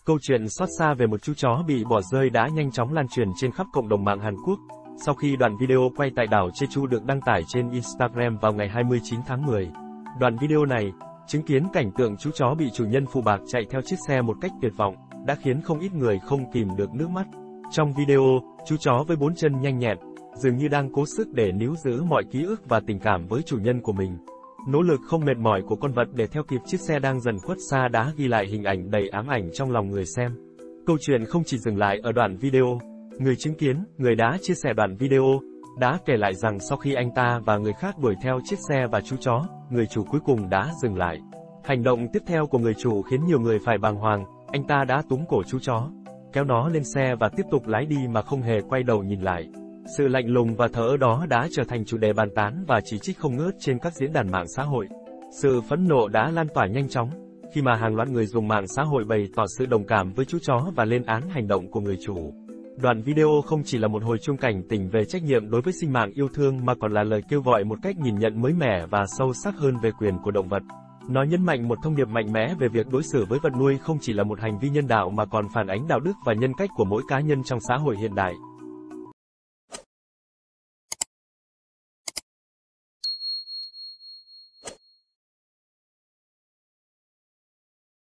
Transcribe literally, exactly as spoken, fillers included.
Câu chuyện xót xa về một chú chó bị bỏ rơi đã nhanh chóng lan truyền trên khắp cộng đồng mạng Hàn Quốc. Sau khi đoạn video quay tại đảo Jeju được đăng tải trên Instagram vào ngày hai mươi chín tháng mười. Đoạn video này, chứng kiến cảnh tượng chú chó bị chủ nhân phụ bạc chạy theo chiếc xe một cách tuyệt vọng, đã khiến không ít người không kìm được nước mắt. Trong video, chú chó với bốn chân nhanh nhẹn, dường như đang cố sức để níu giữ mọi ký ức và tình cảm với chủ nhân của mình. Nỗ lực không mệt mỏi của con vật để theo kịp chiếc xe đang dần khuất xa đã ghi lại hình ảnh đầy ám ảnh trong lòng người xem. Câu chuyện không chỉ dừng lại ở đoạn video. Người chứng kiến, người đã chia sẻ đoạn video, đã kể lại rằng sau khi anh ta và người khác đuổi theo chiếc xe và chú chó, người chủ cuối cùng đã dừng lại. Hành động tiếp theo của người chủ khiến nhiều người phải bàng hoàng, anh ta đã túm cổ chú chó, kéo nó lên xe và tiếp tục lái đi mà không hề quay đầu nhìn lại. Sự lạnh lùng và thờ ơ đó đã trở thành chủ đề bàn tán và chỉ trích không ngớt trên các diễn đàn mạng xã hội. Sự phẫn nộ đã lan tỏa nhanh chóng, khi mà hàng loạt người dùng mạng xã hội bày tỏ sự đồng cảm với chú chó và lên án hành động của người chủ. Đoạn video không chỉ là một hồi chuông cảnh tỉnh về trách nhiệm đối với sinh mạng yêu thương mà còn là lời kêu gọi một cách nhìn nhận mới mẻ và sâu sắc hơn về quyền của động vật. Nó nhấn mạnh một thông điệp mạnh mẽ về việc đối xử với vật nuôi không chỉ là một hành vi nhân đạo mà còn phản ánh đạo đức và nhân cách của mỗi cá nhân trong xã hội hiện đại.